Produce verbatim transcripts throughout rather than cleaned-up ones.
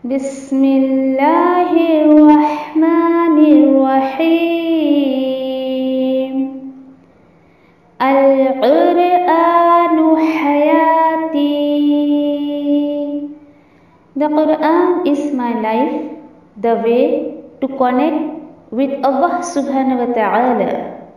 बिस्मिल्लाहिर्रहमानिर्रहीम। अल-क़ुरआनु हयाती। The Quran is my life, the way to connect with Allah subhanahu wa ta'ala.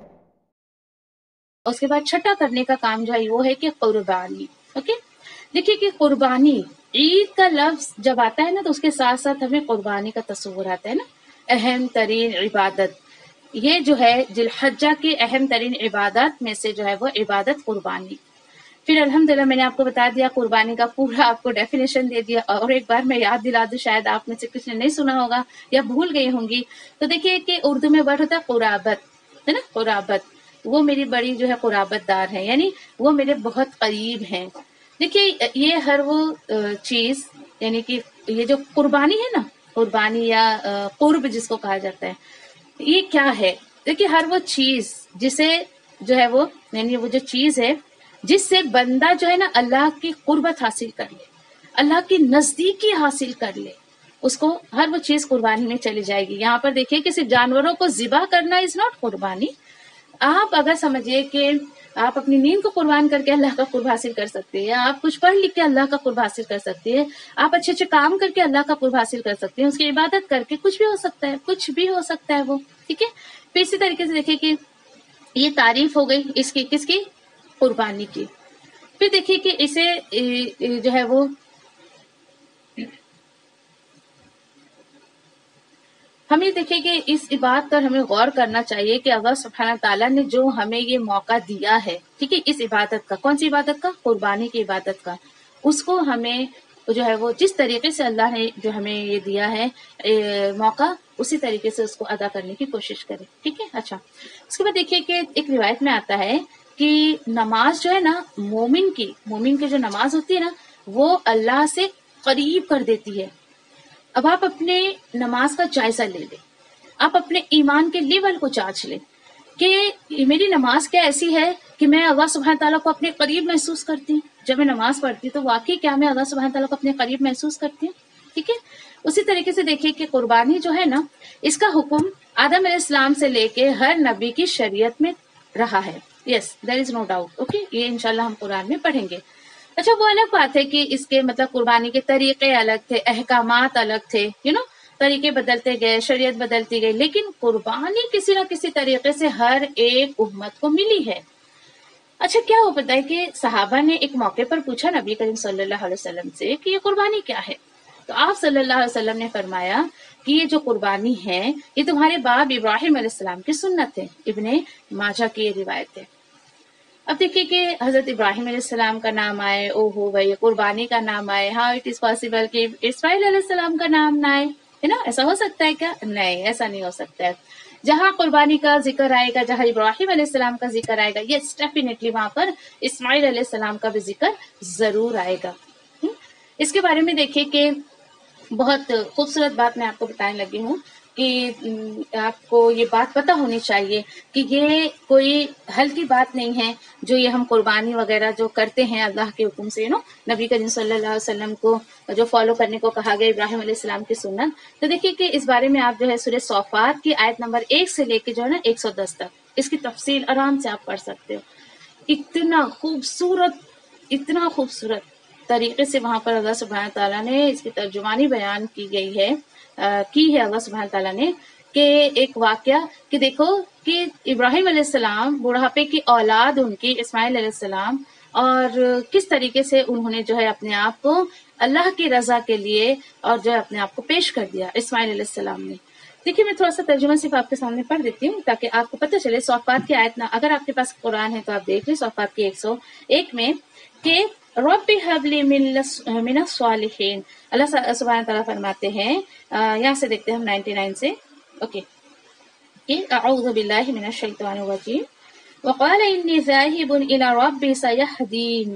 उसके बाद छठा करने का काम जो है वो है कि कुर्बानी। ओके, देखिए कि कुर्बानी, ईद का लफ्ज जब आता है ना तो उसके साथ साथ हमें कुर्बानी का तस्वुर आता है ना। अहम तरीन इबादत, ये जो है जिलहज्जा की अहम तरीन इबादत में से जो है वो इबादत कुर्बानी। फिर अल्हम्दुलिल्लाह मैंने आपको बता दिया कुर्बानी का पूरा, आपको डेफिनेशन दे दिया। और एक बार मैं याद दिला दूं, शायद आप में से किसी ने नहीं सुना होगा या भूल गई होंगी। तो देखिए कि उर्दू में वर्ड होता है कुराबत, है ना। कुराबत, वो मेरी बड़ी जो है कुराबतदार है, यानी वो मेरे बहुत करीब हैं। देखिए ये हर वो चीज, यानी कि ये जो कुर्बानी है ना, कुर्बानी या कुर्ब जिसको कहा जाता है, ये क्या है। देखिए हर वो चीज जिसे जो है वो, यानी वो जो चीज है जिससे बंदा जो है ना अल्लाह की कुर्बत हासिल कर ले, अल्लाह की नजदीकी हासिल कर ले, उसको हर वो चीज कुर्बानी में चली जाएगी। यहाँ पर देखिए कि सिर्फ जानवरों को ज़िबा करना इज नॉट कुर्बानी। आप अगर समझिए कि आप अपनी नींद को कुर्बान करके अल्लाह का कुर्ब हासिल कर सकते हैं, आप कुछ पढ़ लिख के अल्लाह का कुर्ब हासिल कर सकते हैं, आप अच्छे अच्छे काम करके अल्लाह का कुर्ब हासिल कर सकते हैं, उसकी इबादत करके कुछ भी हो सकता है, कुछ भी हो सकता है वो, ठीक है। फिर इसी तरीके से देखिए कि ये तारीफ हो गई इसकी, किसकी, कुर्बानी की। फिर देखिए कि इसे जो है वो हमें देखिए कि इस बात पर हमें गौर करना चाहिए कि अल्लाह सुब्हानहू ताला ने जो हमें ये मौका दिया है, ठीक है, इस इबादत का, कौन सी इबादत का, कुर्बानी की इबादत का, उसको हमें जो है वो जिस तरीके से अल्लाह ने जो हमें ये दिया है ए, मौका, उसी तरीके से उसको अदा करने की कोशिश करें, ठीक है। अच्छा, उसके बाद देखिए कि एक रिवायत में आता है कि नमाज जो है ना, मोमिन की मोमिन की जो नमाज होती है ना, वो अल्लाह से करीब कर देती है। अब आप अपने नमाज का जायजा ले लें, आप अपने ईमान के लेवल को जांच लें कि मेरी नमाज क्या ऐसी है कि मैं अल्लाह सुब्हानहू ताला को अपने करीब महसूस करती हूँ। जब मैं नमाज पढ़ती हूँ तो वाकई क्या मैं अल्लाह सुब्हानहू ताला को अपने करीब महसूस करती हूँ, ठीक है। उसी तरीके से देखिए कि कुर्बानी जो है ना, इसका हुक्म आदम अलैहिस्सलाम से लेके हर नबी की शरीयत में रहा है। Yes, there is no doubt. Okay, ये इंशाल्लाह हम कुरान में पढ़ेंगे। अच्छा, वो अलग बात है कि इसके मतलब कुर्बानी के तरीके अलग थे, अहकामात अलग थे, यू नो, तरीके बदलते गए, शरीयत बदलती गई, लेकिन कुर्बानी किसी न किसी तरीके से हर एक उम्मत को मिली है। अच्छा, क्या हो पता है कि सहाबा ने एक मौके पर पूछा नबी करीम सल्लल्लाहु अलैहि वसल्लम से कि ये कुर्बानी क्या है। तो आप सल्लल्लाहु अलैहि वसल्लम ने फरमाया कि ये जो कुर्बानी है ये तुम्हारे बाप इब्राहिम अलैहिस्सलाम की सुन्नत है। इब्ने माजा की ये रिवायत है। अब देखिए कि हजरत इब्राहिम अलैहिस्सलाम का नाम आए, ओहो भाई, कुर्बानी का नाम आए, हाँ इट इज पॉसिबल कि इस्माइल अलैहिस्सलाम का नाम ना आए, है ना। ऐसा हो सकता है क्या? नहीं, ऐसा नहीं हो सकता है। जहाँ कुर्बानी का जिक्र आएगा, जहाँ इब्राहिम अलैहिस्सलाम का जिक्र आएगा, यस डेफिनेटली वहां पर इस्माइल अलैहिस्सलाम का भी जिक्र जरूर आएगा। हुँ? इसके बारे में देखिए कि बहुत खूबसूरत बात मैं आपको बताने लगी हूँ कि आपको ये बात पता होनी चाहिए कि ये कोई हल्की बात नहीं है जो ये हम कुर्बानी वगैरह जो करते हैं अल्लाह के हुक्म से, नो नबी करीम सल्लल्लाहु अलैहि वसल्लम को जो फॉलो करने को कहा गया, इब्राहिम अलैहिस्सलाम की सुन्नत। तो देखिए कि इस बारे में आप जो है सूरह सौफात की आयत नंबर एक से लेके जो है ना एक सौ दस तक इसकी तफसील आराम से आप पढ़ सकते हो। इतना खूबसूरत इतना खूबसूरत तरीके से वहां पर अल्लाह सुब्हानहू ताला ने इसकी तर्जुमानी बयान की गई है, आ, की है अल्लाह सुब्हानहू ताला ने, कि एक वाकया कि देखो कि इब्राहिम अलैहिस्सलाम बुढ़ापे की औलाद उनकी इस्माइल अलैहिस्सलाम, और किस तरीके से उन्होंने जो है अपने आप को अल्लाह की रजा के लिए और जो है अपने आप को पेश कर दिया इस्माइल अलैहिस्सलाम ने। देखिए मैं थोड़ा सा तर्जुमा सिर्फ आपके सामने पढ़ देती हूँ ताकि आपको पता चले। सौफात की आयत ना, अगर आपके पास कुरान है तो आप देख लें सौफात की एक सौ एक में कि रब्बी हबली मिनस सालिहीन, अल्लाह सुब्हानहू तआला फरमाते हैं, यहाँ से देखते हैं हम निन्यानवे से। ओके, कि अऊज़ु बिल्लाहि मिनश शैतानिर रजीम वक़ाल इन्नी ज़ाहिबुन इला रब्बी सयहदीन।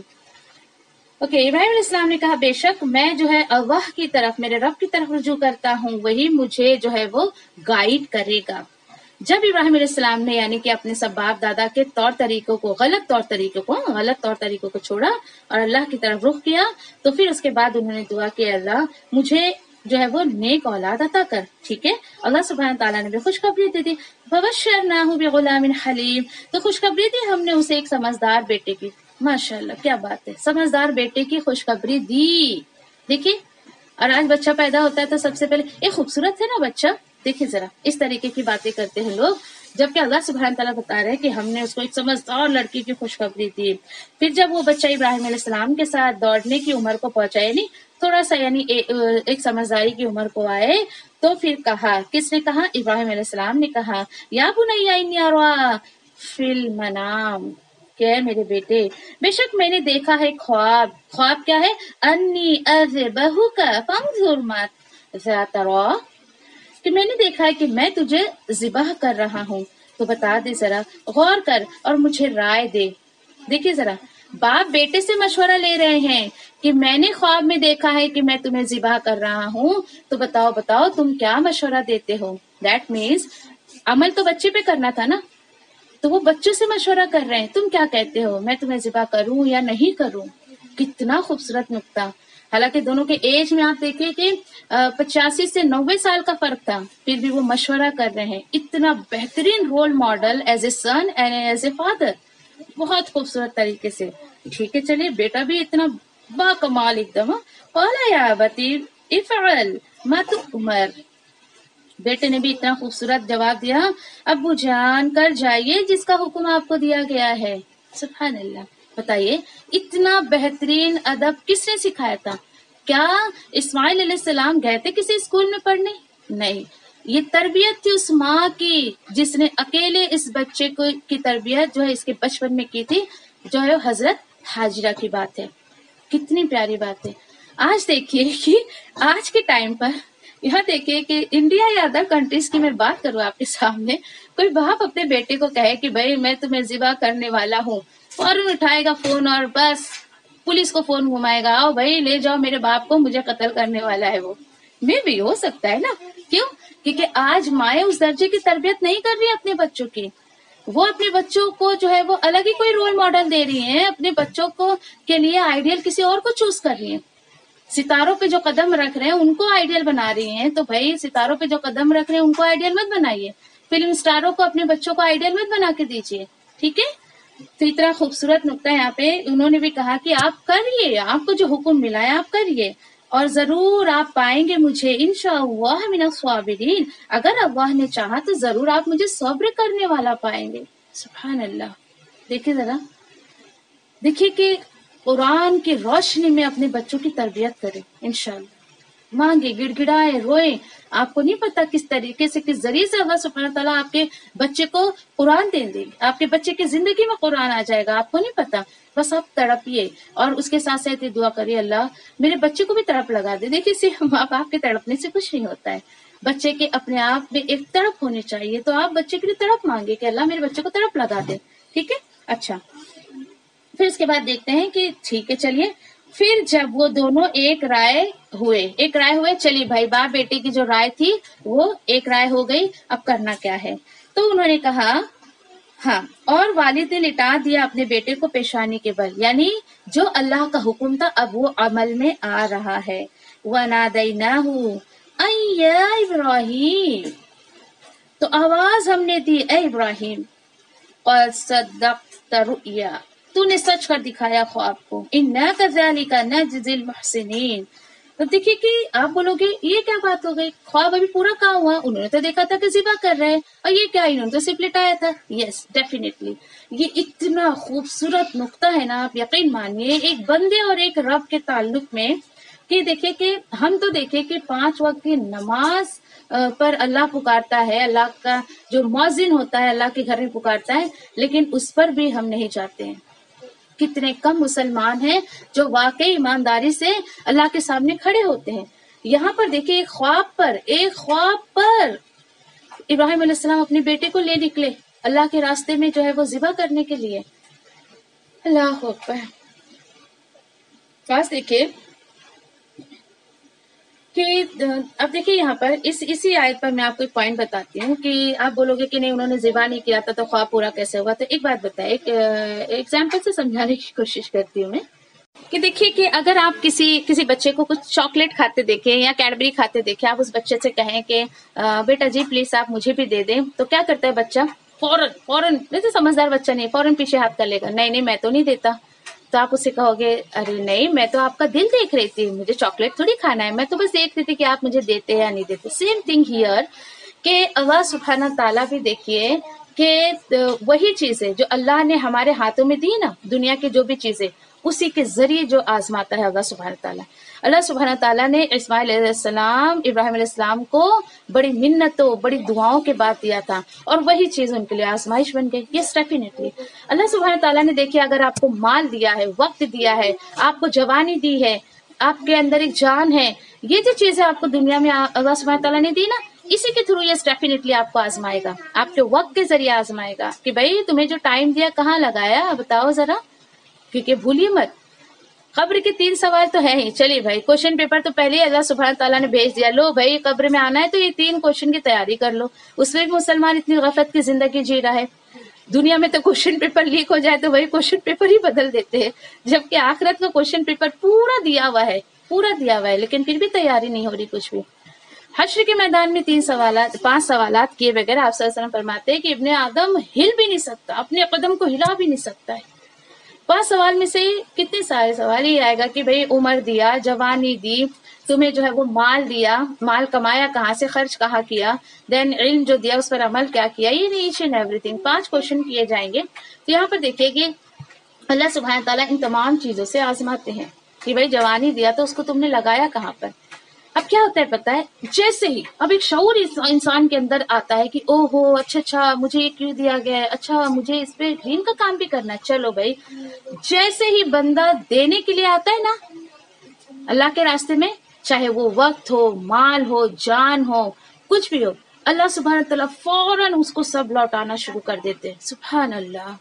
ओके, इब्राहिम अलैहिस्सलाम ने कहा बेशक मैं जो है अल्लाह की तरफ, मेरे रब की तरफ रुजू करता हूँ, वही मुझे जो है वो गाइड करेगा। जब इब्राहिम अलैहिस्सलाम ने यानी कि अपने सब बाप दादा के तौर तरीकों को, गलत तौर तरीकों को गलत तौर तरीकों को छोड़ा और अल्लाह की तरफ रुख किया, तो फिर उसके बाद उन्होंने दुआ की, अल्लाह मुझे جو ہے وہ نیک اولاد عطا کر. ٹھیک ہے, اللہ سبحانہ تعالیٰ نے بھی خوشخبری دی تھی. فبشرناہ بغلام حلیم, تو خوشخبری دی ہم نے اسے ایک سمجھدار بیٹے کی. ماشاء اللہ, کیا بات ہے, سمجھدار بیٹے کی خوشخبری دی. دیکھیے, اور آج بچہ پیدا ہوتا ہے تو سب سے پہلے ایک خوبصورت ہے نا بچہ, دیکھیے ذرا اس طریقے کی باتیں کرتے ہیں لوگ, جبکہ اللہ سبحانہ تعالیٰ بتا رہے ہیں کہ ہم نے اس کو ایک سمجھدار لڑکی کی خوشخبری دی. پھر جب وہ بچہ ابراہیم علیہ السلام کے ساتھ دوڑنے کی عمر کو پہنچا, یعنی تھوڑا سا یعنی ایک سمجھداری کی عمر کو آئے, تو پھر کہا, کس نے کہا, ابراہیم علیہ السلام نے کہا, یا بنی انی ارا فی المنام, کہ میرے بیٹے بے شک میں نے دیکھا ہے خواب. خواب کیا ہے, انی اذبحک فانظر ماذا تری, کہ میں نے دیکھا ہے کہ میں تجھے ذبح کر رہا ہوں, تو بتا دے ذرا, غور کر اور مجھے رائے دے. دیکھیے ذرا, باپ بیٹے سے مشورہ لے رہے ہیں کہ میں نے خواب میں دیکھا ہے کہ میں تمہیں ذبح کر رہا ہوں, تو بتاؤ بتاؤ تم کیا مشورہ دیتے ہو. دیٹ مینس عمل تو بچے پہ کرنا تھا نا, تو وہ بچوں سے مشورہ کر رہے ہیں, تم کیا کہتے ہو, میں تمہیں ذبح کروں یا نہیں کروں. کتنا خوبصورت نقطہ. حالانکہ دونوں کے ایج میں آپ دیکھیں کہ پچاسی سے نوے سال کا فرق تھا, پھر بھی وہ مشورہ کر رہے ہیں. اتنا بہترین role model as a son and as a father, بہت خوبصورت طریقے سے. ٹھیک ہے, چلیے, بیٹا بھی اتنا با کمال ایک دم. قال یا ابتی افعل ما تؤمر, بیٹے نے بھی اتنا خوبصورت جواب دیا, ابو جان کر جائیے جس کا حکم آپ کو دیا گیا ہے. سبحان اللہ. بتائیے, اتنا بہترین ادب کس نے سکھایا تھا؟ کیا اسماعیل علیہ السلام گئے تھے کسی اسکول میں پڑھنے؟ نہیں, یہ تربیت تھی اس ماں کی جس نے اکیلے اس بچے کو کی تربیت جو ہے اس کے بچپن میں کی تھی, جو ہے حضرت ہاجرہ کی بات ہے. کتنی پیاری بات ہے. آج دیکھیے کہ آج کے ٹائم پر یہاں دیکھیے کہ انڈیا یا ادر کنٹریز کی میں بات کروں آپ کے سامنے, کوئی باپ اپنے بیٹے کو کہے کہ بھائی میں تمہیں ذبح کرنے والا ہوں, فوراً اٹھائے گا فون اور بس پولیس کو فون گھمائے گا, آؤ بھائی لے جاؤ میرے باپ کو, مجھے قتل کرنے والا ہے وہ. میں بھی ہو سکتا ہے نا, کیوں؟ کیونکہ آج مائیں اس درجے کی تربیت نہیں کر رہی اپنے بچوں کی, وہ اپنے بچوں کو جو ہے وہ الگ ہی کوئی رول ماڈل دے رہی ہیں, اپنے بچوں کو کے لیے آئیڈیل کسی اور کو چوز کر رہی ہیں. ستاروں پہ جو قدم رکھ رہے ہیں ان کو آئیڈیل بنا رہی ہیں, تو بھائی ستاروں پہ جو قدم رکھ رہے ہیں ان کو آئیڈیل مت بنائیے, فلم سٹاروں کو اپنے بچوں کو آئیڈیل مت بنا کے دیجیے. ٹھیک ہے, تو اتنا خوبصورت نقطہ یہاں پہ انہوں نے بھی کہا کہ آپ کریے, آپ کو جو حکم ملا ہے آپ کریے, اور ضرور آپ پائیں گے مجھے انشاءاللہ من الصابرین, اگر اللہ نے چاہا تو ضرور آپ مجھے صبر کرنے والا پائیں گے. سبحان اللہ. دیکھیں ذرا, دیکھیے کہ قرآن کی روشنی میں اپنے بچوں کی تربیت کریں انشاءاللہ. مانگے, گڑ گڑائے, روئے, آپ کو نہیں پتا کس طریقے سے, کس ذریعے سے اللہ سبحانہ تعالیٰ آپ کے بچے کو قرآن دے دے, آپ کے بچے کی زندگی میں قرآن آ جائے گا, آپ کو نہیں پتا. بس آپ تڑپیے اور اس کے ساتھ ساتھ دعا کریے, اللہ میرے بچے کو بھی تڑپ لگا دے. دیکھیے صرف ماں باپ کے تڑپنے سے کچھ نہیں ہوتا ہے, بچے کے اپنے آپ میں ایک تڑپ ہونی چاہیے. تو آپ بچے کے لیے تڑپ مانگے کہ اللہ میرے بچے کو تڑپ لگا دے. ٹھیک ہے, اچھا. پھر اس کے بعد دیکھتے ہیں کہ ٹھیک ہے چلیے, پھر جب وہ دونوں ایک رائے ہوئے, ایک رائے ہوئے, چلیے بھائی باپ بیٹے کی جو رائے تھی وہ ایک رائے ہو گئی, اب کرنا کیا ہے. تو انہوں نے کہا ہاں, اور والد نے لٹا دیا اپنے بیٹے کو پیشانی کے بل, یعنی جو اللہ کا حکم تھا اب وہ عمل میں آ رہا ہے. وَنَادَيْنَاهُ أَن يَا إِبْرَاهِيمُ, تو آواز ہم نے دی, اے ابراہیم, قَدْ صَدَّقْتَ رُؤْيَا, تو نے سچ کر دکھایا خواب کو, اِنَّا كَذَلِكَ نَجْزِي الْمُحْسِنِينَ. تو دیکھیے کہ آپ بولو گے یہ کیا بات ہو گئی, خواب ابھی پورا کہاں ہوا, انہوں نے تو دیکھا تھا کہ ذبح کر رہے ہیں, اور یہ کیا انہوں نے تو صرف لٹایا تھا. یس ڈیفینیٹلی, یہ اتنا خوبصورت نقطہ ہے نا, آپ یقین مانیے ایک بندے اور ایک رب کے تعلق میں, کہ دیکھیں کہ ہم تو دیکھیں کہ پانچ وقت کی نماز پر اللہ پکارتا ہے, اللہ کا جو مؤذن ہوتا ہے اللہ کے گھر میں پکارتا ہے, لیکن اس پر بھی ہم نہیں جاتے ہیں. کتنے کم مسلمان ہیں جو واقعی ایمانداری سے اللہ کے سامنے کھڑے ہوتے ہیں. یہاں پر دیکھیں ایک خواب پر, ایک خواب پر ابراہیم علیہ السلام اپنے بیٹے کو لے نکلے اللہ کے راستے میں جو ہے وہ ذبح کرنے کے لیے. اللہ اکبر. خاص دیکھیے کہ اب دیکھیے یہاں پر اس اسی آیت پر میں آپ کو ایک پوائنٹ بتاتی ہوں کہ آپ بولو گے کہ نہیں انہوں نے ذبح نہیں کیا تھا تو خواب پورا کیسے ہوگا. تو ایک بات بتائیں, ایک ایگزامپل سے سمجھانے کی کوشش کرتی ہوں میں. کہ دیکھیے کہ اگر آپ کسی کسی بچے کو کچھ چاکلیٹ کھاتے دیکھیں یا کیڈبری کھاتے دیکھیں، آپ اس بچے سے کہیں کہ بیٹا جی پلیز آپ مجھے بھی دے دیں، تو کیا کرتا ہے بچہ؟ فوراً فوراً جیسے سمجھدار بچہ نہیں، فوراً پیچھے ہاتھ کر لے گا، نہیں نہیں میں تو نہیں دیتا. تو آپ اس سے کہو گے ارے نہیں میں تو آپ کا دل دیکھ رہی تھی، مجھے چاکلیٹ تھوڑی کھانا ہے، میں تو بس دیکھ رہی تھی کہ آپ مجھے دیتے یا نہیں دیتے. سیم تھنگ ہیئر کہ اللہ سبحانہ تعالیٰ بھی دیکھیے کہ وہی چیزیں جو اللہ نے ہمارے ہاتھوں میں دی نا، دنیا کی جو بھی چیزیں، اسی کے ذریعے جو آزماتا ہے اللہ سبحانہ تعالیٰ. اللہ سبحانہ تعالیٰ نے اسماعیل علیہ السلام، ابراہیم علیہ السلام کو بڑی منتوں بڑی دعاؤں کے بعد دیا تھا، اور وہی چیز ان کے لیے آزمائش بن گئی. یس ڈیفینیٹلی اللہ سبحانہ تعالیٰ نے دیکھیے اگر آپ کو مال دیا ہے، وقت دیا ہے، آپ کو جوانی دی ہے، آپ کے اندر ایک جان ہے، یہ جو چیزیں آپ کو دنیا میں اللہ سبحانہ تعالیٰ نے دی نا، اسی کے تھرو یس ڈیفینیٹلی آپ کو آزمائے گا، آپ کے وقت کے ذریعے آزمائے گا کہ بھائی تمہیں جو ٹائم دیا کہاں لگایا بتاؤ ذرا. کیونکہ بھولیے مت قبر کے تین سوال تو ہے ہی. چلیے بھائی کوشچن پیپر تو پہلے ہی اللہ سبحانہ تعالیٰ نے بھیج دیا، لو بھائی قبر میں آنا ہے تو یہ تین کوشچن کی تیاری کر لو. اس میں بھی مسلمان اتنی غفلت کی زندگی جی رہا ہے. دنیا میں تو کوشچن پیپر لیک ہو جائے تو وہی کوشچن پیپر ہی بدل دیتے ہیں، جبکہ آخرت کا کوشچن پیپر پورا دیا ہوا ہے، پورا دیا ہوا ہے، لیکن پھر بھی تیاری نہیں ہو رہی کچھ بھی. حشر کے میدان میں تین سوالات پانچ سوالات کیے بغیر آپ صلی اللہ علیہ وسلم فرماتے ہیں کہ ابن آدم ہل بھی نہیں سکتا، اپنے قدم کو ہلا بھی نہیں سکتا ہے. پانچ سوال میں سے کتنے سارے سوال ہی آئے گا کہ بھئی عمر دیا، جوانی دی، تمہیں جو ہے وہ مال دیا، مال کمایا کہاں سے، خرچ کہاں کیا، دین علم جو دیا اس پر عمل کیا کیا، یہ ایچ اینڈ ایوری تھنگ پانچ کوشچن کیے جائیں گے. تو یہاں پر دیکھیے کہ اللہ سبحانہ تعالیٰ ان تمام چیزوں سے آزماتے ہیں کہ بھئی جوانی دیا تو اس کو تم نے لگایا کہاں پر. اب کیا ہوتا ہے پتہ ہے، جیسے ہی اب ایک شعور انسان کے اندر آتا ہے کہ او ہو اچھا اچھا مجھے یہ کیوں دیا گیا ہے، اچھا مجھے اس پہ دین کا کام بھی کرنا ہے، چلو بھائی. جیسے ہی بندہ دینے کے لیے آتا ہے نا اللہ کے راستے میں، چاہے وہ وقت ہو، مال ہو، جان ہو، کچھ بھی ہو، اللہ سبحانہ تعالیٰ فوراً اس کو سب لوٹانا شروع کر دیتے ہیں. سبحان اللہ.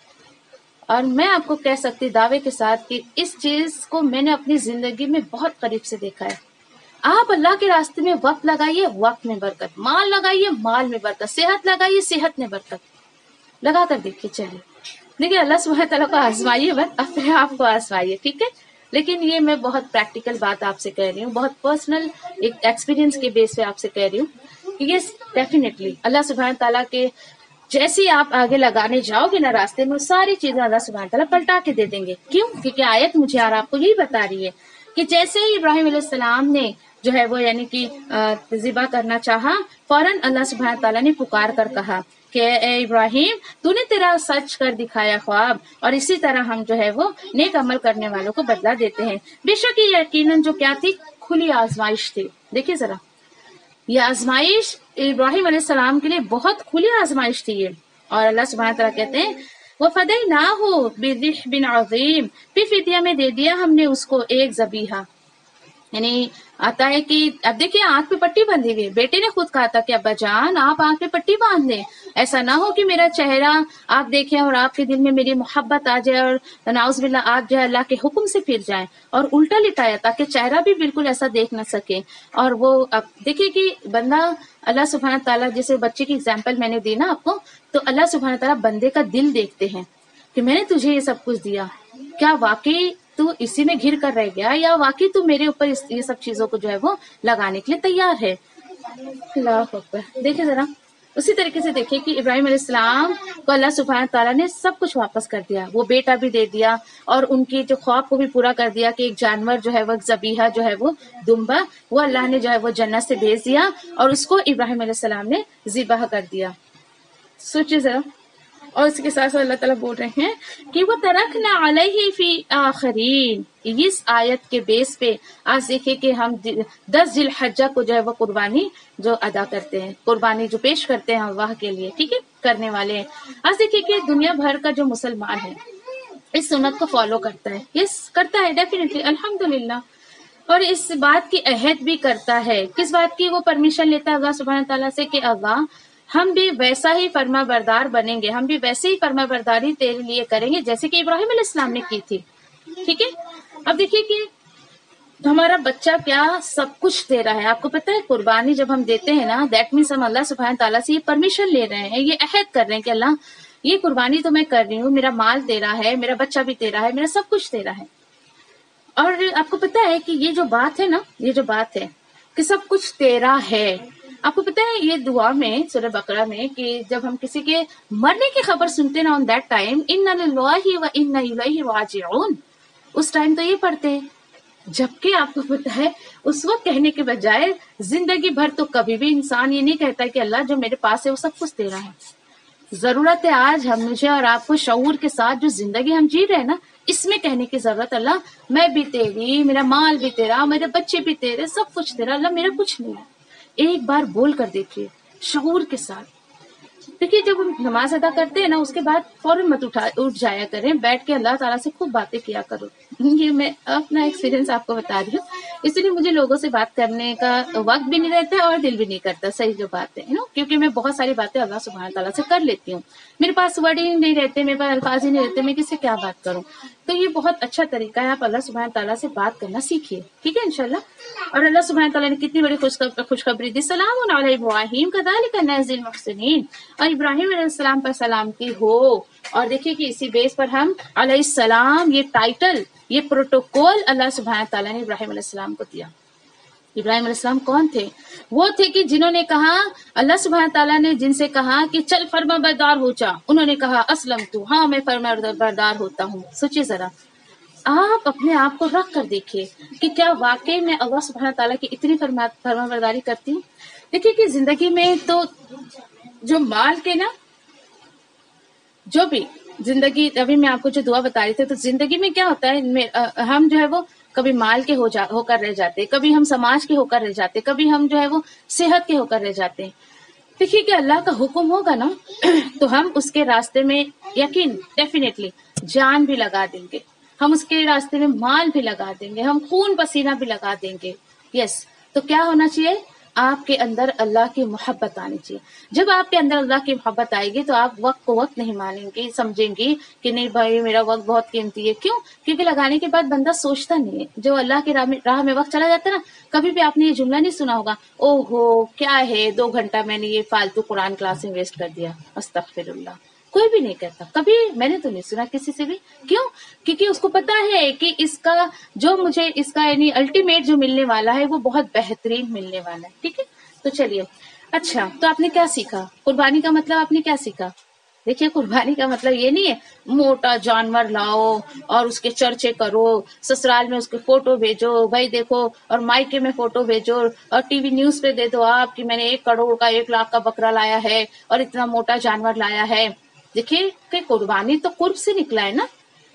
اور میں آپ کو کہہ سکتی دعوے کے ساتھ کہ اس چیز کو میں نے اپنی زندگی میں بہت قریب سے دیکھا ہے. آپ اللہ کے راستے میں وقت لگائیے، وقت میں برکت، مال لگائیے، مال میں برکت، صحت لگائیے، صحت میں برکت. لگا کر دیکھیے. چلیے دیکھیے اللہ سبحانہ تعالیٰ کو آزمائیے بس، اپنے آپ کو آزمائیے، ٹھیک ہے. لیکن یہ میں بہت پریکٹیکل بات آپ سے کہہ رہی ہوں، بہت پرسنل ایک ایکسپیرینس کے بیس پہ آپ سے کہہ رہی ہوں کہ یس ڈیفینیٹلی اللہ سبحانہ تعالیٰ کے جیسے آپ آگے لگانے جاؤ گے نا راستے میں، ساری چیزیں اللہ سبحانہ تعالیٰ پلٹا کے دے دیں گے. کیوں؟ کیونکہ آیت مجھے اور آپ کو یہی بتا رہی ہے کہ جیسے ہی ابراہیم علیہ السلام نے جو ہے وہ یعنی کہ ذبح کرنا چاہا، فوراً اللہ سبحانہ تعالیٰ نے پکار کر کہا کہ اے ابراہیم تو نے تیرا سچ کر دکھایا خواب، اور اسی طرح ہم جو ہے وہ نیک عمل کرنے والوں کو بدلہ دیتے ہیں. بے شک یہ یقیناً جو کیا تھی، کھلی آزمائش تھی. دیکھیے ذرا یہ آزمائش ابراہیم علیہ السلام کے لیے بہت کھلی آزمائش تھی یہ. اور اللہ سبحانہ تعالیٰ کہتے ہیں وَفَدَيْنَاهُ بِذِبْحٍ عَظِيمٍ، پھر فدیہ میں دے دیا ہم نے اس کو ایک ذبیحہ. یعنی آتا ہے کہ اب دیکھیے آنکھ پہ پٹی بندھی ہوئی، بیٹے نے خود کہا تھا کہ ابا جان آپ آنکھ پہ پٹی باندھ لیں، ایسا نہ ہو کہ میرا چہرہ آپ دیکھیں اور آپ کے دل میں میری محبت آ جائے اور نعوذ باللہ آپ جو ہے اللہ کے حکم سے پھر جائیں. اور الٹا لٹایا تاکہ چہرہ بھی بالکل ایسا دیکھ نہ سکے. اور وہ اب دیکھیے کہ بندہ اللہ سبحانہ تعالیٰ جیسے بچے کی اگزامپل میں نے دی نا آپ کو، تو اللہ سبحانہ تعالیٰ بندے کا دل دیکھتے ہیں کہ میں نے تجھے یہ سب کچھ دیا، کیا واقعی تو اسی میں گھر کر رہ گیا یا واقعی تو میرے اوپر یہ سب چیزوں کو جو ہے وہ لگانے کے لیے تیار ہے. اللہ اکبر. دیکھیں ذرا اسی طریقے سے دیکھیں کہ ابراہیم علیہ السلام کو اللہ سبحانہ تعالیٰ نے سب کچھ واپس کر دیا، وہ بیٹا بھی دے دیا اور ان کی جو خواب کو بھی پورا کر دیا کہ ایک جانور جو ہے وہ ذبیحہ جو ہے وہ دمبا، وہ اللہ نے جو ہے وہ جنت سے بھیج دیا اور اس کو ابراہیم علیہ السلام نے ذبح کر دیا. سوچیے ذرا. اور اس کے ساتھ اللہ تعالیٰ بول رہے ہیں کہ وہ ترکنا علیہ فی آخرین. اس آیت کے بیس پہ آج دیکھیں کہ ہم دس ذی الحجہ کو جو ہے وہ قربانی جو ادا کرتے ہیں، قربانی جو پیش کرتے ہیں اللہ کے لیے، ٹھیک ہے، کرنے والے ہیں. آج دیکھیں کہ دنیا بھر کا جو مسلمان ہے اس سنت کو فالو کرتا ہے. یس کرتا ہے ڈیفینیٹلی، الحمدللہ. اور اس بات کی عہد بھی کرتا ہے. کس بات کی؟ وہ پرمیشن لیتا ہے اللہ سبحانہ تعالیٰ سے کہ اللہ ہم بھی ویسا ہی فرما بردار بنیں گے، ہم بھی ویسے ہی فرما برداری تیرے لیے کریں گے جیسے کہ ابراہیم علیہ السلام نے کی تھی. ٹھیک ہے. اب دیکھیے کہ ہمارا بچہ کیا سب کچھ دے رہا ہے. آپ کو پتہ ہے قربانی جب ہم دیتے ہیں نا، دیٹ مینس ہم اللہ سبحانہ تعالیٰ سے یہ پرمیشن لے رہے ہیں، یہ عہد کر رہے ہیں کہ اللہ یہ قربانی تو میں کر رہی ہوں، میرا مال تیرا ہے، میرا بچہ بھی تیرا ہے، میرا سب کچھ تیرا ہے. اور آپ کو پتا ہے کہ یہ جو بات ہے نا، یہ جو بات ہے کہ سب کچھ تیرا ہے، آپ کو پتا ہے یہ دعا میں سورہ بقرہ میں کہ جب ہم کسی کے مرنے کی خبر سنتے نا، آن دیٹ ٹائم اِنَّا لِلَّهِ وَإِنَّا إِلَيْهِ رَاجِعُونَ، اس ٹائم تو یہ پڑھتے ہیں. جبکہ آپ کو پتا ہے اس وقت کہنے کے بجائے زندگی بھر تو کبھی بھی انسان یہ نہیں کہتا کہ اللہ جو میرے پاس ہے وہ سب کچھ تیرا ہے. ضرورت ہے آج ہم مجھے اور آپ کو شعور کے ساتھ جو زندگی ہم جی رہے ہیں نا، اس میں کہنے کی ضرورت، اللہ میں بھی تیری، میرا مال بھی تیرا، میرے بچے بھی تیرے، سب کچھ تیرا، اللہ میرا کچھ نہیں ہے. ایک بار بول کر دیکھیے شعور کے ساتھ. دیکھیے جب ہم نماز ادا کرتے ہیں نا، اس کے بعد فوراً مت اٹھا اٹھ جایا کریں، بیٹھ کے اللہ تعالیٰ سے خوب باتیں کیا کرو. یہ میں اپنا ایکسپیرینس آپ کو بتا رہی ہوں. اس لیے مجھے لوگوں سے بات کرنے کا وقت بھی نہیں رہتا اور دل بھی نہیں کرتا، صحیح جو بات ہے نا، کیونکہ میں بہت ساری باتیں اللہ سبحانہ تعالیٰ سے کر لیتی ہوں. میرے پاس ورڈ ہی نہیں رہتے، میرے پاس الفاظ ہی نہیں رہتے، میں کس سے کیا بات کروں. تو یہ بہت اچھا طریقہ ہے، آپ اللہ سبحانہ تعالیٰ سے بات کرنا سیکھیے، ٹھیک ہے انشاءاللہ. اور اللہ سبحانہ تعالیٰ نے کتنی بڑی خوشخبری دی، سلام علی ابراہیم کذالک نجزی المحسنین، اور ابراہیم علیہ السلام پر سلامتی ہو. اور دیکھیے کہ اسی بیس پر ہم علیہ السلام، یہ ٹائٹل، یہ پروٹوکول اللہ سبحانہ تعالیٰ نے ابراہیم علیہ السلام کو دیا. ابراہیم علیہ السلام کون تھے؟ وہ تھے کہ جنہوں نے کہا، اللہ سبحانہ تعالیٰ نے جن سے کہا کہ چل فرما بردار ہو جا، انہوں نے کہا اسلم تو، ہاں میں فرما بردار ہوتا ہوں. سوچیے ذرا، آپ اپنے آپ کو رکھ کر دیکھیے کہ کیا واقعی میں اللہ سبحانہ تعالیٰ کی اتنی فرما فرما برداری کرتی ہوں. دیکھیے کہ زندگی میں تو جو مال کے نا، جو بھی زندگی، ابھی میں آپ کو جو دعا بتا رہی تھی، تو زندگی میں کیا ہوتا ہے، ہم جو ہے وہ کبھی مال کے ہو جا ہو کر رہ جاتے، کبھی ہم سماج کے ہو کر رہ جاتے، کبھی ہم جو ہے وہ صحت کے ہو کر رہ جاتے ہیں. دیکھیے کہ اللہ کا حکم ہوگا نا تو ہم اس کے راستے میں یقین ڈیفینیٹلی جان بھی لگا دیں گے، ہم اس کے راستے میں مال بھی لگا دیں گے، ہم خون پسینہ بھی لگا دیں گے. یس. تو کیا ہونا چاہیے؟ آپ کے اندر اللہ کی محبت آنی چاہیے. جب آپ کے اندر اللہ کی محبت آئے گی تو آپ وقت کو وقت نہیں مانیں گے، سمجھیں گی کہ نہیں بھائی میرا وقت بہت قیمتی ہے. کیوں؟ کیونکہ لگانے کے بعد بندہ سوچتا نہیں ہے. جو اللہ کی راہ میں راہ میں وقت چلا جاتا ہے نا، کبھی بھی آپ نے یہ جملہ نہیں سنا ہوگا، او ہو کیا ہے دو گھنٹہ میں نے یہ فالتو قرآن کلاس میں ویسٹ کر دیا، استغفر اللہ. کوئی بھی نہیں کہتا، کبھی میں نے تو نہیں سنا کسی سے بھی. کیوں؟ کیونکہ اس کو پتا ہے کہ اس کا جو مجھے اس کا یعنی الٹیمیٹ جو ملنے والا ہے وہ بہت بہترین ملنے والا ہے. ٹھیک ہے، تو چلیے. اچھا، تو آپ نے کیا سیکھا؟ قربانی کا مطلب آپ نے کیا سیکھا؟ دیکھیے قربانی کا مطلب یہ نہیں ہے موٹا جانور لاؤ اور اس کے چرچے کرو، سسرال میں اس کے فوٹو بھیجو، بھائی دیکھو، اور مائکے میں فوٹو بھیجو، اور ٹی وی نیوز پہ دے دو آپ کہ میں نے ایک کروڑ کا ایک لاکھ کا بکرا لایا ہے اور اتنا موٹا جانور لایا ہے. دیکھیے کہ قربانی تو قرب سے نکلا ہے نا،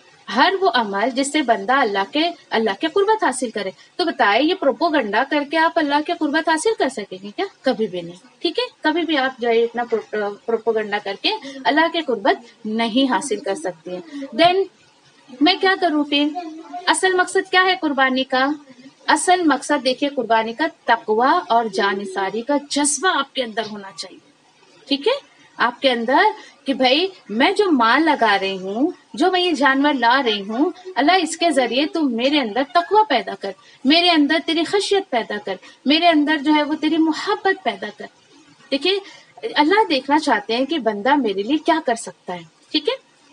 ہر وہ عمل جس سے بندہ اللہ کے اللہ کے قربت حاصل کرے. تو بتائے یہ پروپوگنڈا کر کے آپ اللہ کے قربت حاصل کر سکیں گے کیا؟ کبھی بھی نہیں. ٹھیک ہے، کبھی بھی آپ جو ہے اتنا پروپوگنڈا کر کے اللہ کے قربت نہیں حاصل کر سکتے ہیں. دین میں کیا کروں پھر؟ اصل مقصد کیا ہے قربانی کا؟ اصل مقصد دیکھیے قربانی کا تقوی اور جانثاری کا جذبہ آپ کے اندر ہونا چاہیے. ٹھیک ہے، آپ کے اندر کہ بھائی میں جو مال لگا رہی ہوں، جو میں یہ جانور لا رہی ہوں، اللہ اس کے ذریعے تم میرے اندر تقوی پیدا کر، میرے اندر تیری خشیت پیدا کر، میرے اندر جو ہے وہ تیری محبت پیدا کر. دیکھیے اللہ دیکھنا چاہتے ہیں کہ بندہ میرے لیے کیا کر سکتا ہے. ٹھیک ہے،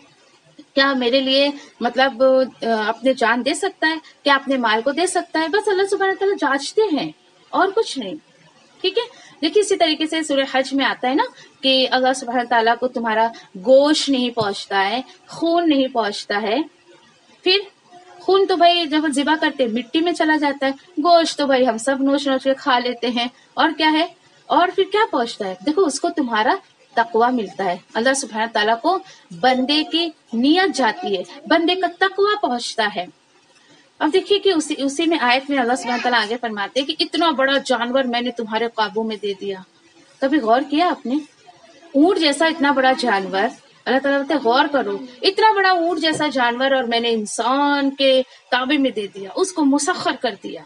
کیا میرے لیے مطلب اپنے جان دے سکتا ہے، کیا اپنے مال کو دے سکتا ہے. بس اللہ سبحانہ تعالیٰ جانچتے ہیں اور کچھ نہیں. ٹھیک ہے، دیکھیے اسی طریقے سے سورہ حج میں آتا ہے نا کہ اللہ سبحانہ تعالیٰ کو تمہارا گوشت نہیں پہنچتا ہے، خون نہیں پہنچتا ہے. پھر خون تو بھائی جب ذبح کرتے مٹی میں چلا جاتا ہے، گوشت تو بھائی ہم سب نوچ نوچ کے کھا لیتے ہیں. اور کیا ہے؟ اور پھر کیا پہنچتا ہے؟ دیکھو اس کو تمہارا تقوی ملتا ہے. اللہ سبحانہ تعالیٰ کو بندے کی نیت جاتی ہے، بندے کا تقوی پہنچتا ہے. اب دیکھیے کہ اسی اسی میں آیت میں اللہ سبحانہ تعالیٰ آگے فرماتے ہیں کہ اتنا بڑا جانور میں نے تمہارے قابو میں دے دیا. کبھی غور کیا آپ نے؟ اونٹ جیسا اتنا بڑا جانور، اللہ تعالیٰ بولتے ہیں غور کرو، اتنا بڑا اونٹ جیسا جانور اور میں نے انسان کے تابع میں دے دیا، اس کو مسخر کر دیا.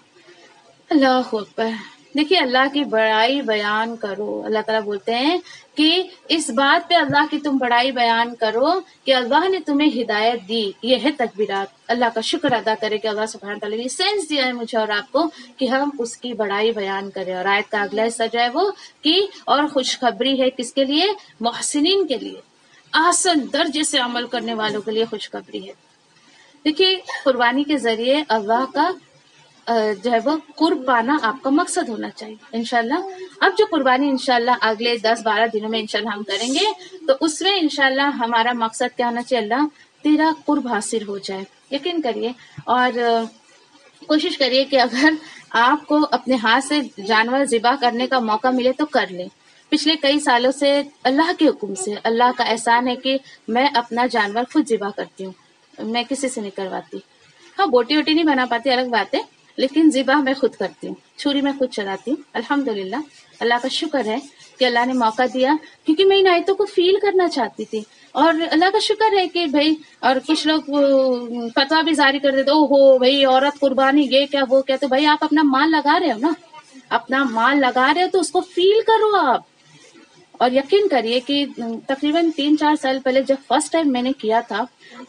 اللہ اکبر. دیکھیے اللہ کی بڑائی بیان کرو. اللہ تعالیٰ بولتے ہیں کہ اس بات پہ اللہ کی تم بڑائی بیان کرو کہ اللہ نے تمہیں ہدایت دی. یہ ہے تکبیرات. اللہ کا شکر ادا کرے کہ اللہ سبحانہ تعالیٰ نے سینس دیا ہے مجھے اور آپ کو کہ ہم اس کی بڑائی بیان کریں. اور آیت کا اگلا حصہ جو ہے وہ کہ اور خوشخبری ہے کس کے لیے؟ محسنین کے لیے، احسن درجے سے عمل کرنے والوں کے لیے خوشخبری ہے. دیکھیے قربانی کے ذریعے اللہ کا جو ہے وہ قرب پانا آپ کا مقصد ہونا چاہیے انشاءاللہ. اب جو قربانی انشاءاللہ اگلے دس بارہ دنوں میں انشاءاللہ ہم کریں گے تو اس میں انشاءاللہ ہمارا مقصد کیا ہونا چاہیے؟ اللہ تیرا قرب حاصل ہو جائے. یقین کریے اور کوشش کریے کہ اگر آپ کو اپنے ہاتھ سے جانور ذبح کرنے کا موقع ملے تو کر لیں. پچھلے کئی سالوں سے اللہ کے حکم سے اللہ کا احسان ہے کہ میں اپنا جانور خود ذبح کرتی ہوں, میں کسی سے نہیں کرواتی. ہاں بوٹی ووٹی نہیں بنا پاتی الگ بات ہے, لیکن ذبح میں خود کرتی ہوں, چھری میں خود چلاتی ہوں. الحمدللہ اللہ کا شکر ہے کہ اللہ نے موقع دیا, کیونکہ میں ان آیتوں کو فیل کرنا چاہتی تھی. اور اللہ کا شکر ہے کہ بھائی, اور کچھ لوگ فتویٰ بھی جاری کر دیتے, او ہو بھائی عورت قربانی یہ کیا وہ کیا, تو بھائی آپ اپنا مال لگا رہے ہو نا, اپنا مال لگا رہے ہو تو اس کو فیل کرو آپ. اور یقین کریے کہ تقریباً تین چار سال پہلے جب فرسٹ ٹائم میں نے کیا تھا,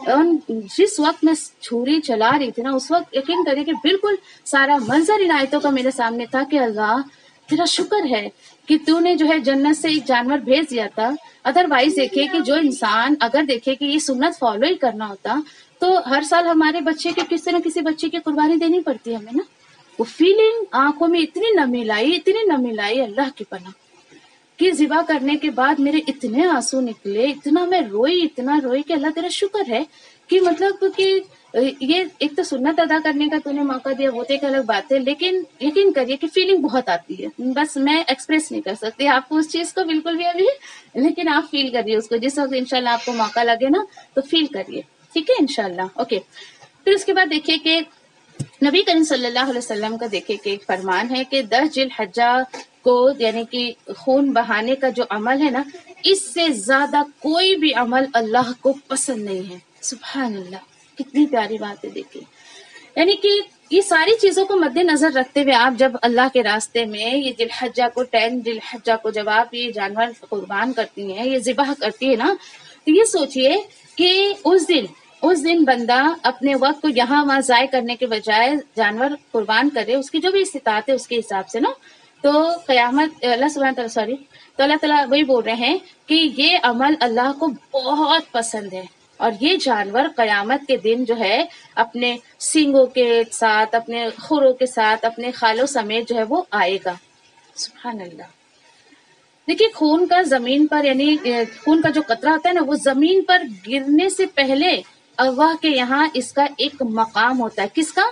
جس وقت میں چھری چلا رہی تھی نا, اس وقت یقین کریے کہ بالکل سارا منظر ان آیتوں کا میرے سامنے تھا کہ اللہ تیرا شکر ہے کہ تو نے جو ہے جنت سے ایک جانور بھیج دیا تھا. ادروائز دیکھے کہ جو انسان اگر دیکھے کہ یہ سنت فالو ہی کرنا ہوتا تو ہر سال ہمارے بچے کے کسی نہ کسی بچے کی قربانی دینی پڑتی ہے ہمیں نا. وہ فیلنگ آنکھوں میں اتنی نمی لائی, اتنی نمی لائی اللہ کی پناہ, کہ ذبح کرنے کے بعد میرے اتنے آنسو نکلے, اتنا میں روئی اتنا روئی کہ اللہ تیرا شکر ہے کہ مطلب کہ یہ ایک تو سنت ادا کرنے کا تو نے موقع دیا, وہ تو ایک الگ بات ہے, لیکن یقین کریے کہ فیلنگ بہت آتی ہے. بس میں ایکسپریس نہیں کر سکتی آپ کو اس چیز کو بالکل بھی ابھی, لیکن آپ فیل کریے اس کو, جس وقت انشاءاللہ آپ کو موقع لگے نا تو فیل کریے, ٹھیک ہے انشاءاللہ. اوکے, پھر اس کے بعد دیکھیے کہ نبی کریم صلی اللہ علیہ وسلم کا دیکھیے کہ ایک فرمان ہے کہ دس ذی الحجہ کو یعنی کہ خون بہانے کا جو عمل ہے نا, اس سے زیادہ کوئی بھی عمل اللہ کو پسند نہیں ہے. سبحان اللہ, کتنی پیاری بات ہے. دیکھیے یعنی کہ یہ ساری چیزوں کو مد نظر رکھتے ہوئے آپ جب اللہ کے راستے میں یہ ذی الحجہ کو ٹین ذی الحجہ کو جب آپ یہ جانور قربان کرتی ہیں, یہ ذبح کرتی ہے نا, تو یہ سوچئے کہ اس دن اس دن بندہ اپنے وقت کو یہاں وہاں ضائع کرنے کے بجائے جانور قربان کرے, اس کی جو بھی استطاعت ہے اس کے حساب سے نا, تو قیامت اللہ سبحانہ تعالیٰ سوری تو اللہ تعالیٰ وہی بول رہے ہیں کہ یہ عمل اللہ کو بہت پسند ہے. اور یہ جانور قیامت کے دن جو ہے اپنے سینگوں کے ساتھ, اپنے خروں کے ساتھ, اپنے خالوں سمیت جو ہے وہ آئے گا. سبحان اللہ. دیکھیے خون کا زمین پر یعنی خون کا جو قطرہ ہوتا ہے نا, وہ زمین پر گرنے سے پہلے اللہ کے یہاں اس کا ایک مقام ہوتا ہے. کس کا؟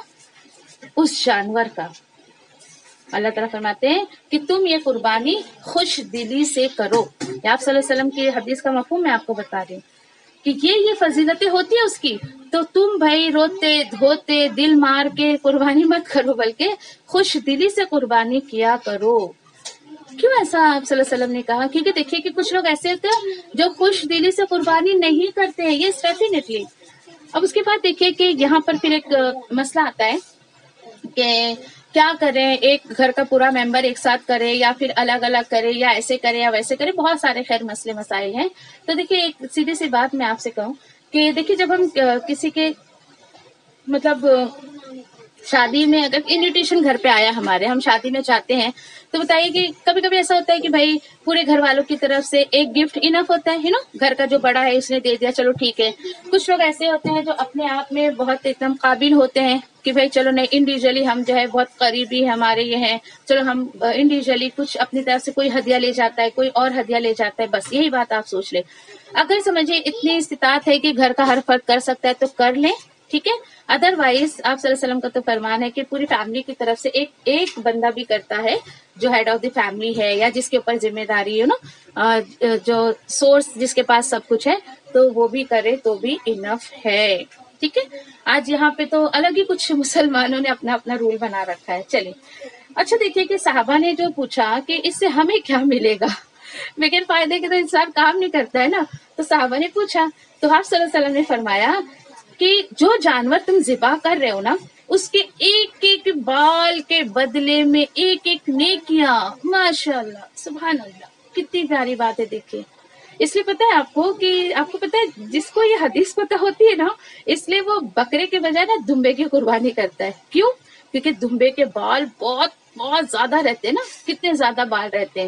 اس جانور کا. اللہ تعالیٰ فرماتے ہیں کہ تم یہ قربانی خوش دلی سے کرو. یا آپ صلی اللہ علیہ وسلم کی حدیث کا مفہوم میں آپ کو بتا رہی ہوں کہ یہ یہ فضیلتیں ہوتی ہیں اس کی, تو تم بھائی روتے دھوتے دل مار کے قربانی مت کرو, بلکہ خوش دلی سے قربانی کیا کرو. کیوں ایسا آپ صلی اللہ علیہ وسلم نے کہا؟ کیونکہ دیکھیے کہ کچھ لوگ ایسے ہوتے ہیں جو خوش دلی سے قربانی نہیں کرتے ہیں, یہ ڈیفینیٹلی. اب اس کے بعد دیکھیے کہ یہاں پر پھر ایک مسئلہ آتا ہے کہ کیا کریں, ایک گھر کا پورا ممبر ایک ساتھ کرے یا پھر الگ الگ کرے, یا ایسے کرے یا ویسے کرے, بہت سارے خیر مسئلے مسائل ہیں. تو دیکھیے ایک سیدھی سی بات میں آپ سے کہوں کہ دیکھیے جب ہم کسی کے مطلب شادی میں اگر انویٹیشن گھر پہ آیا ہمارے, ہم شادی میں چاہتے ہیں, تو بتائیے کہ کبھی کبھی ایسا ہوتا ہے کہ بھائی پورے گھر والوں کی طرف سے ایک گفٹ انف ہوتا ہے نا, گھر کا جو بڑا ہے اس نے دے دیا چلو ٹھیک ہے. کچھ لوگ ایسے ہوتے ہیں جو اپنے آپ میں بہت ایک دم قابل ہوتے ہیں کہ بھائی چلو نہیں انڈیویجلی ہم جو ہے بہت قریبی ہمارے یہ ہیں, چلو ہم انڈیویجلی کچھ اپنی طرف سے کوئی ہدیہ لے جاتا ہے, کوئی اور ہدیہ لے جاتا ہے. بس یہی بات آپ سوچ لیں. اگر سمجھے اتنی استطاعت ہے کہ گھر کا ہر فرد کر سکتا ہے تو کر لیں, ٹھیک ہے. ادر وائز آپ صلی اللہ علیہ وسلم کا تو فرمان ہے کہ پوری فیملی کی طرف سے ایک ایک بندہ بھی کرتا ہے جو ہیڈ آف دی فیملی ہے یا جس کے اوپر ذمہ داری ہے نا, جو سورس جس کے پاس سب کچھ ہے, تو وہ بھی کرے تو بھی انف ہے, ٹھیک ہے. آج یہاں پہ تو الگ ہی کچھ مسلمانوں نے اپنا اپنا رول بنا رکھا ہے. چلیے اچھا دیکھیے کہ صحابہ نے جو پوچھا کہ اس سے ہمیں کیا ملے گا, بغیر فائدے کے تو انسان کام نہیں کرتا ہے نا. تو صحابہ نے پوچھا تو آپ صلی اللہ علیہ وسلم نے فرمایا کہ جو جانور تم ذبح کر رہے ہو نا, اس کے ایک ایک بال کے بدلے میں ایک ایک نیکیاں. ماشاء اللہ, سبحان اللہ, کتنی پیاری بات ہے. دیکھیے اس لیے پتا ہے آپ کو کہ آپ کو پتا ہے جس کو یہ حدیث پتہ ہوتی ہے نا, اس لیے وہ بکرے کے بجائے نا دمبے کی قربانی کرتا ہے. کیوں؟ کیونکہ دمبے کے بال بہت بہت زیادہ رہتے ہیں نا, کتنے زیادہ بال رہتے ہیں,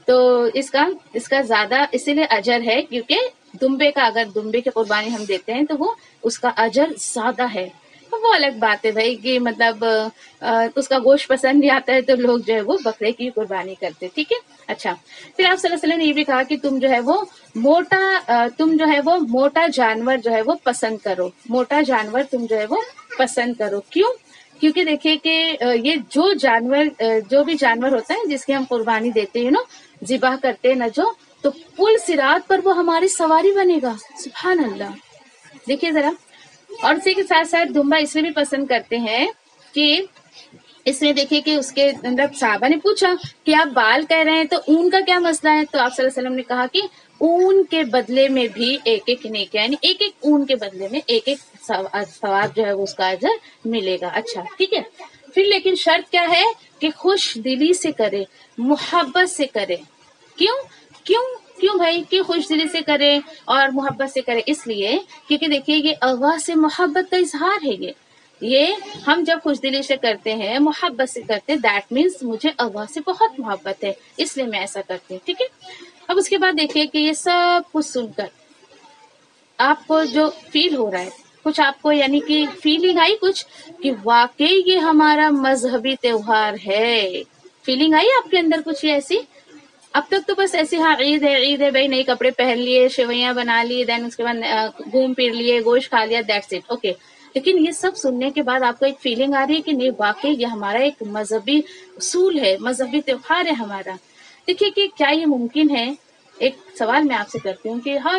تو اس کا اس کا زیادہ اسی لیے اجر ہے کیونکہ دمبے کا اگر دمبے کی قربانی ہم دیتے ہیں تو وہ اس کا اجر زیادہ ہے. وہ الگ بات ہے بھائی کہ مطلب اس کا گوشت پسند نہیں آتا ہے تو لوگ جو ہے وہ بکرے کی قربانی کرتے. ٹھیک ہے. اچھا پھر آپ صلی اللہ علیہ وسلم نے یہ بھی کہا کہ تم جو ہے وہ موٹا تم جو ہے وہ موٹا جانور جو ہے وہ پسند کرو. موٹا جانور تم جو ہے وہ پسند کرو. کیوں؟ کیونکہ دیکھیے کہ یہ جو جانور جو بھی جانور ہوتا ہے جس کی ہم قربانی دیتے ہیں نا ذبح کرتے ہیں نا جو تو پل صراط پر وہ ہماری سواری بنے گا. سبحان اللہ. دیکھیے ذرا. اور اسی کے ساتھ ساتھ دمبا اس میں بھی پسند کرتے ہیں کہ اس میں دیکھیے کہ اس کے مطلب صحابہ نے پوچھا کہ آپ بال کہہ رہے ہیں تو اون کا کیا مسئلہ ہے؟ تو آپ صلی اللہ علیہ وسلم نے کہا کہ اون کے بدلے میں بھی ایک ایک نیکی یعنی ایک ایک اون کے بدلے میں ایک ایک ثواب جو ہے وہ اس کا اجر ملے گا. اچھا ٹھیک ہے. پھر لیکن شرط کیا ہے کہ خوش دلی سے کرے, محبت سے کرے. کیوں کیوں کیوں بھائی کہ خوش دلی سے کرے اور محبت سے کرے؟ اس لیے کیونکہ دیکھیے یہ اللہ سے محبت کا اظہار ہے. یہ یہ ہم جب خوش دلی سے کرتے ہیں محبت سے کرتے دیٹ مینس مجھے اللہ سے بہت محبت ہے اس لیے میں ایسا کرتی ہوں. ٹھیک ہے. اب اس کے بعد دیکھیے کہ یہ سب کچھ سن کر آپ کو جو فیل ہو رہا ہے کچھ آپ کو یعنی کہ فیلنگ آئی کچھ کہ واقعی یہ ہمارا مذہبی تہوار ہے. فیلنگ آئی آپ کے اندر کچھ ایسی؟ اب تک تو بس ایسی ہاں عید ہے عید ہے بھائی نئے کپڑے پہن لیے شویاں بنا لی دین اس کے بعد گھوم پھر لیے گوشت کھا لیا دیٹس اٹ اوکے. لیکن یہ سب سننے کے بعد آپ کو ایک فیلنگ آ رہی ہے کہ نہیں واقعی یہ ہمارا ایک مذہبی اصول ہے مذہبی تہوار ہے ہمارا. دیکھیے کہ کیا یہ ممکن ہے؟ ایک سوال میں آپ سے کرتی ہوں کہ how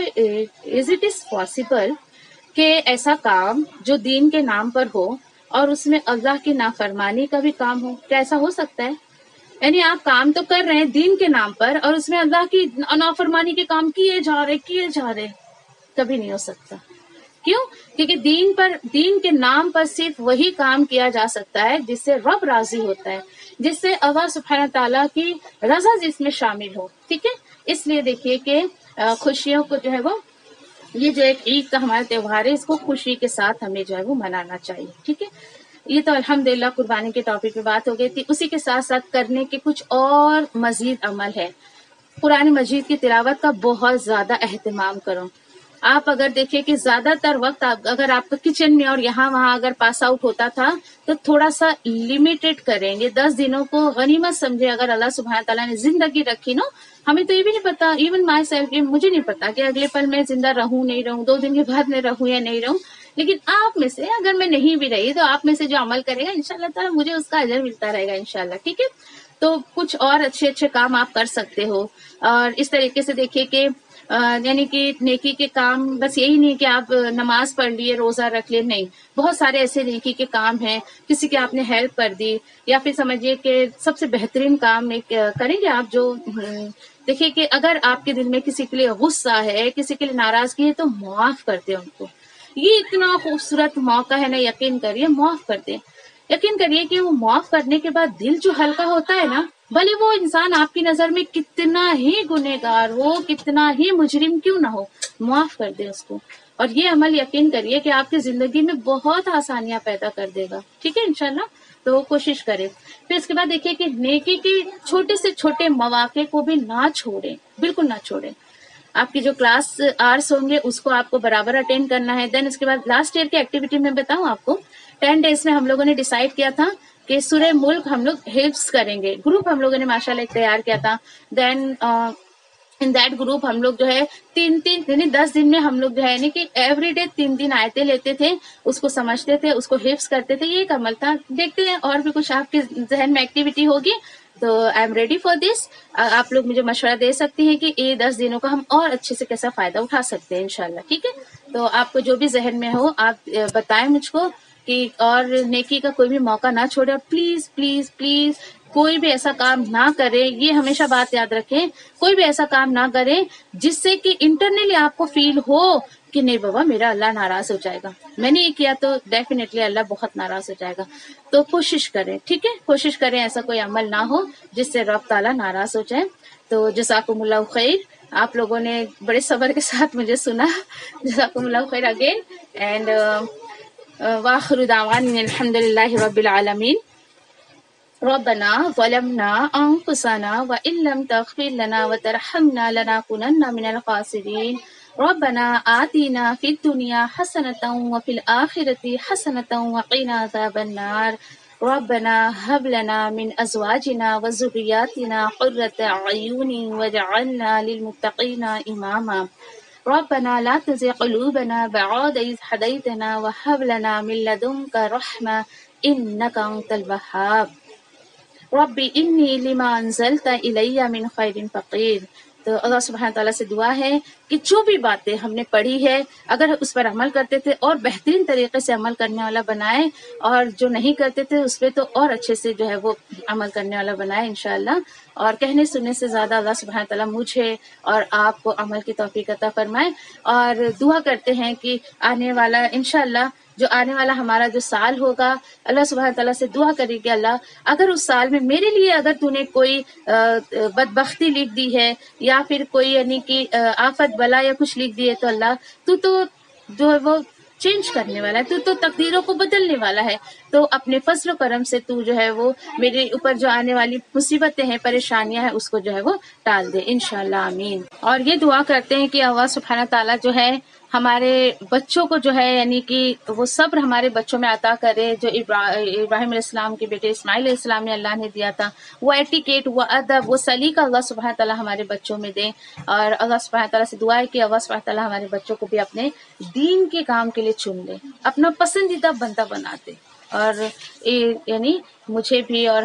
is it is possible کہ ایسا کام جو دین کے نام پر ہو اور اس میں اللہ کی نافرمانی کا بھی کام ہو؟ کیا ایسا ہو سکتا ہے؟ یعنی آپ کام تو کر رہے ہیں دین کے نام پر اور اس میں اللہ کی نافرمانی کے کام کیے جا رہے کیے جا رہے کبھی نہیں ہو سکتا. کیوں؟ کیونکہ دین پر دین کے نام پر صرف وہی کام کیا جا سکتا ہے جس سے رب راضی ہوتا ہے, جس سے اللہ سبحانہ تعالیٰ کی رضا جس میں شامل ہو. ٹھیک ہے. اس لیے دیکھیے کہ خوشیوں کو جو ہے وہ یہ جو ایک عید کا ہمارا تہوار ہے اس کو خوشی کے ساتھ ہمیں جو ہے وہ منانا چاہیے. ٹھیک ہے. یہ تو الحمدللہ قربانی کے ٹاپک پہ بات ہو گئی تھی. اسی کے ساتھ ساتھ کرنے کے کچھ اور مزید عمل ہے. قرآن مجید کی تلاوت کا بہت زیادہ اہتمام کرو. آپ اگر دیکھیں کہ زیادہ تر وقت اگر آپ کا کچن میں اور یہاں وہاں اگر پاس آؤٹ ہوتا تھا تو تھوڑا سا لمیٹڈ کریں گے. دس دنوں کو غنیمت سمجھے. اگر اللہ سبحانہ تعالیٰ نے زندگی رکھی نا, ہمیں تو یہ بھی نہیں پتا, ایون مائی سیلف مجھے نہیں پتا کہ اگلے پل میں زندہ رہوں نہیں رہوں, دو دن کے بعد میں رہوں یا نہیں رہوں. لیکن آپ میں سے اگر میں نہیں بھی رہی تو آپ میں سے جو عمل کرے گا انشاءاللہ تعالیٰ مجھے اس کا اجر ملتا رہے گا انشاءاللہ. ٹھیک ہے. تو کچھ اور اچھے اچھے کام آپ کر سکتے ہو. اور اس طریقے سے دیکھیے کہ یعنی کہ نیکی کے کام بس یہی نہیں کہ آپ نماز پڑھ لیے روزہ رکھ لیے, نہیں, بہت سارے ایسے نیکی کے کام ہیں. کسی کی آپ نے ہیلپ کر دی یا پھر سمجھیے کہ سب سے بہترین کام ایک کریں گے آپ جو دیکھیے کہ اگر آپ کے دل میں کسی کے لیے غصہ ہے کسی کے لیے ناراضگی ہے تو معاف کر دیں ان کو. یہ اتنا خوبصورت موقع ہے نا, یقین کریے معاف کر دیں. یقین کریے کہ وہ معاف کرنے کے بعد دل جو ہلکا ہوتا ہے نا, بھلے وہ انسان آپ کی نظر میں کتنا ہی گنہگار ہو کتنا ہی مجرم کیوں نہ ہو, معاف کر دیں اس کو. اور یہ عمل یقین کریے کہ آپ کی زندگی میں بہت آسانیاں پیدا کر دے گا. ٹھیک ہے انشاءاللہ. تو کوشش کریں. پھر اس کے بعد دیکھیے کہ نیکی کے چھوٹے سے چھوٹے مواقع کو بھی نہ چھوڑیں, بالکل نہ چھوڑیں. آپ کی جو کلاس آرس ہوں گے اس کو آپ کو برابر اٹینڈ کرنا ہے. دین اس کے بعد لاسٹ ایئر کی ایکٹیویٹی میں بتاؤں آپ کو, ٹین ڈیز میں ہم لوگوں نے ڈیسائیڈ کیا تھا کہ سورہ ملک ہم لوگ حفظ کریں گے. گروپ ہم لوگوں نے ماشاءاللہ ایک تیار کیا تھا. دین ان دیٹ گروپ ہم لوگ جو ہے تین تین یعنی دس دن میں ہم لوگ جو ہے یعنی کہ ایوری ڈے تین تین آیتیں لیتے تھے, اس کو سمجھتے تھے, اس کو حفظ کرتے تھے. یہ ایک عمل تھا. دیکھتے ہیں اور بھی کچھ آپ کے ذہن میں ایکٹیویٹی ہوگی تو I am ready for this. آپ لوگ مجھے مشورہ دے سکتی ہیں کہ یہ دس دنوں کا ہم اور اچھے سے کیسا فائدہ اٹھا سکتے ہیں انشاءاللہ. ٹھیک ہے. تو آپ کو جو بھی ذہن میں ہو آپ بتائیں مجھ کو کہ اور نیکی کا کوئی بھی موقع نہ چھوڑے. اور پلیز پلیز پلیز کوئی بھی ایسا کام نہ کرے, یہ ہمیشہ بات یاد رکھیں, کوئی بھی ایسا کام نہ کرے جس سے کہ انٹرنلی آپ کو فیل ہو کہ نہیں بابا میرا اللہ ناراض ہو جائے گا, میں نے یہ کیا تو ڈیفینیٹلی اللہ بہت ناراض ہو جائے گا. تو کوشش کریں. ٹھیک ہے. کوشش کریں ایسا کوئی عمل نہ ہو جس سے رب تعالیٰ ناراض ہو جائے. تو جزاکم اللہ خیر. آپ لوگوں نے بڑے صبر کے ساتھ مجھے سنا. جزاکم اللہ خیر اگین. اینڈ واخر دعوانا الحمد للہ رب العالمین. ربنا ظلمنا أنفسنا وإن لم تغفر لنا وترحمنا لنكونن من الخاسرين ربنا آتنا في الدنيا حسنة وفي الآخرة حسنة وقنا عذاب النار ربنا هب لنا من أزواجنا وذرياتنا قرة أعين واجعلنا للمتقين إماما ربنا لا تزغ قلوبنا بعد إذ هديتنا وهب لنا من لدنك رحمة إنك أنت الوهاب ربی انی لما انزلت الی من خیر فقیر. تو اللہ سبحانہ تعالیٰ سے دعا ہے کہ جو بھی باتیں ہم نے پڑھی ہے اگر اس پر عمل کرتے تھے اور بہترین طریقے سے عمل کرنے والا بنائے، اور جو نہیں کرتے تھے اس پہ تو اور اچھے سے جو ہے وہ عمل کرنے والا بنائے انشاءاللہ. اور کہنے سننے سے زیادہ اللہ سبحانہ تعالیٰ مجھے اور آپ کو عمل کی توفیق عطا فرمائے. اور دعا کرتے ہیں کہ آنے والا انشاءاللہ جو آنے والا ہمارا جو سال ہوگا، اللہ سبحانہ تعالیٰ سے دعا کرے کہ اللہ اگر اس سال میں میرے لیے اگر تو نے کوئی بدبختی لکھ دی ہے یا پھر کوئی یعنی کہ آفت بلا یا کچھ لکھ دی ہے تو اللہ تو تو جو ہے وہ چینج کرنے والا ہے، تو تو تقدیروں کو بدلنے والا ہے. تو اپنے فضل و کرم سے تو جو ہے وہ میرے اوپر جو آنے والی مصیبتیں ہیں، پریشانیاں ہیں، اس کو جو ہے وہ ٹال دے انشاءاللہ آمین. اور یہ دعا کرتے ہیں کہ اللہ سبحانہ تعالیٰ جو ہے ہمارے بچوں کو جو ہے یعنی کہ وہ صبر ہمارے بچوں میں عطا کرے، جو ابراہیم علیہ السلام کے بیٹے اسماعیل علیہ السلام نے اللہ نے دیا تھا، وہ ایٹیکیٹ، وہ ادب، وہ سلیقہ اللہ سبحانہ تعالیٰ ہمارے بچوں میں دے. اور اللہ سبحانہ تعالیٰ سے دعا ہے کہ اللہ سبحانہ تعالیٰ ہمارے بچوں کو بھی اپنے دین کے کام کے لیے چن لے، اپنا پسندیدہ بندہ بنا دے. اور یعنی مجھے بھی اور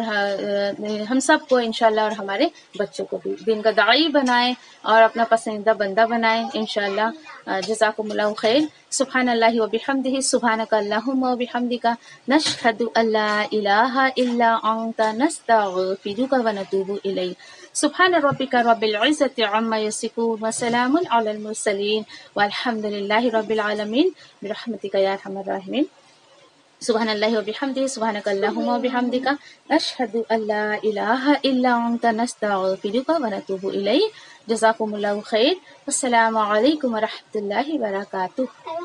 ہم سب کو انشاءاللہ اور ہمارے بچوں کو بھی دین کا داعی بنائیں اور اپنا پسندیدہ بندہ بنائیں انشاءاللہ. جزاکم اللہ خیر. سبحان اللہ و بحمدہ، سبحانک اللہم و بحمدک، نشہد ان لا الہ الا انت، نستغفرک و نتوب الیک. سبحان ربک رب العزۃ عما یصفون وسلام علی المرسلین والحمد للہ رب العالمین برحمتک یا ارحم الراحمین. سبحان اللہ و بحمدہ، سبحانک اللہم و بحمدک، نشہد ان لا الہ الا انت، نستغفرک و نتوب الیک. جزاکم اللہ خیر. السلام علیکم ورحمۃ اللہ وبرکاتہ.